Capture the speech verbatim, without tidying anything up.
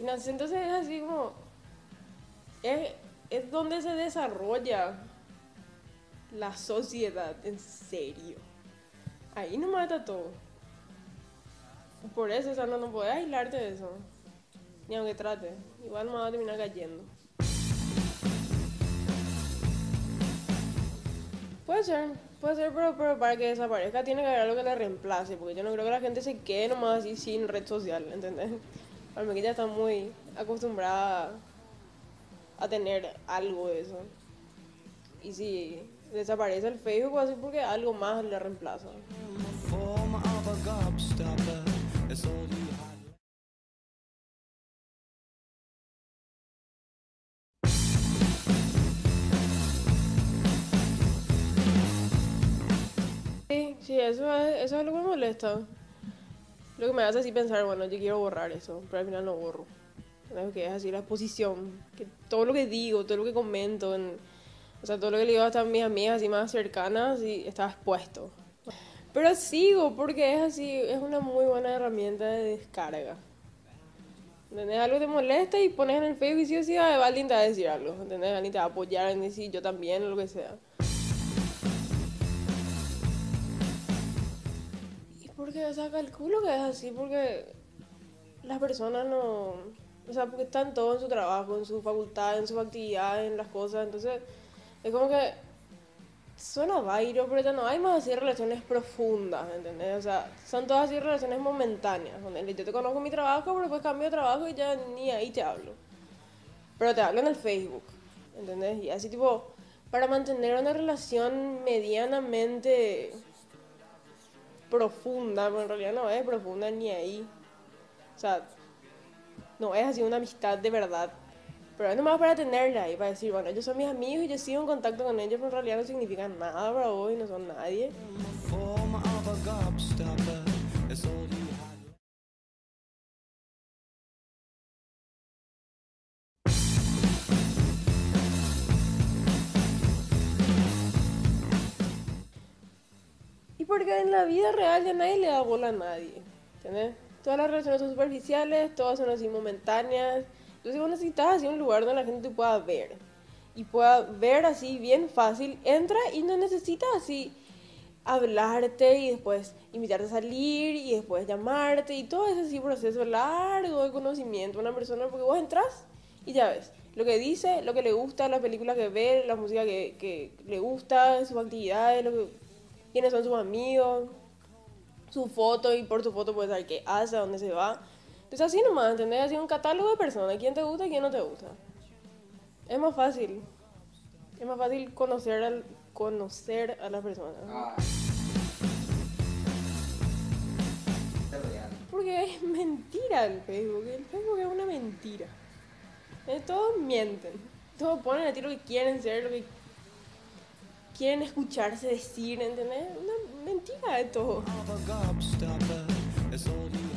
sé, entonces es así como... Es, es donde se desarrolla la sociedad, en serio. Ahí nomás está todo. Por eso, o sea, no, no puedes aislarte de eso. Ni aunque trate. Igual me va a terminar cayendo. Puede ser, puede ser, pero, pero para que desaparezca tiene que haber algo que la reemplace. Porque yo no creo que la gente se quede nomás así sin red social, ¿entendés? Para mí que ya está muy acostumbrada a tener algo de eso. Y si desaparece el Facebook, va a ser porque algo más le reemplaza. Sí, sí, eso es, eso es lo que me molesta. Lo que me hace así pensar, bueno, yo quiero borrar eso, pero al final no borro. ¿Sabes? Que es así la exposición, que todo lo que digo, todo lo que comento, en, o sea, todo lo que le digo hasta a mis amigas así más cercanas, y está expuesto. Pero sigo porque es así, es una muy buena herramienta de descarga. ¿Entendés? Algo te molesta y pones en el Facebook y sí o sí alguien te va a decir algo. ¿Entendés? Alguien te va a apoyar en decir yo también o lo que sea. Y porque, o sea, calculo que es así porque las personas no... O sea, porque están todos en su trabajo, en su facultad, en sus actividades, en las cosas. Entonces, es como que suena vairo, pero ya no hay más así relaciones profundas, ¿entendés? O sea, son todas así relaciones momentáneas. Donde yo te conozco en mi trabajo, pero después cambio de trabajo y ya ni ahí te hablo. Pero te hablo en el Facebook, ¿entendés? Y así tipo, para mantener una relación medianamente profunda, pero en realidad no es profunda ni ahí. O sea, no es así una amistad de verdad. Pero es nomás para tenerla ahí, para decir, bueno, ellos son mis amigos y yo sigo en contacto con ellos, pero en realidad no significan nada para vos y no son nadie. Y porque en la vida real ya nadie le da bola a nadie, ¿entendés? Todas las relaciones son superficiales, todas son así momentáneas. Entonces vos necesitas así un lugar donde la gente te pueda ver. Y pueda ver así bien fácil. Entra y no necesitas así hablarte y después invitarte a salir y después llamarte y todo ese así proceso largo de conocimiento de una persona porque vos entras y ya ves lo que dice, lo que le gusta, las películas que ve, la música que, que le gusta, sus actividades, lo que, quiénes son sus amigos, su foto y por su foto puedes saber qué hace, a dónde se va. Entonces así nomás, ¿entendés? Así un catálogo de personas, quién te gusta y quién no te gusta. Es más fácil, es más fácil conocer, al, conocer a las personas. Ah, Porque es mentira el Facebook, el Facebook es una mentira. Eh, Todos mienten, todos ponen a ti lo que quieren ser, lo que quieren escucharse decir, ¿entendés? Una mentira de todo.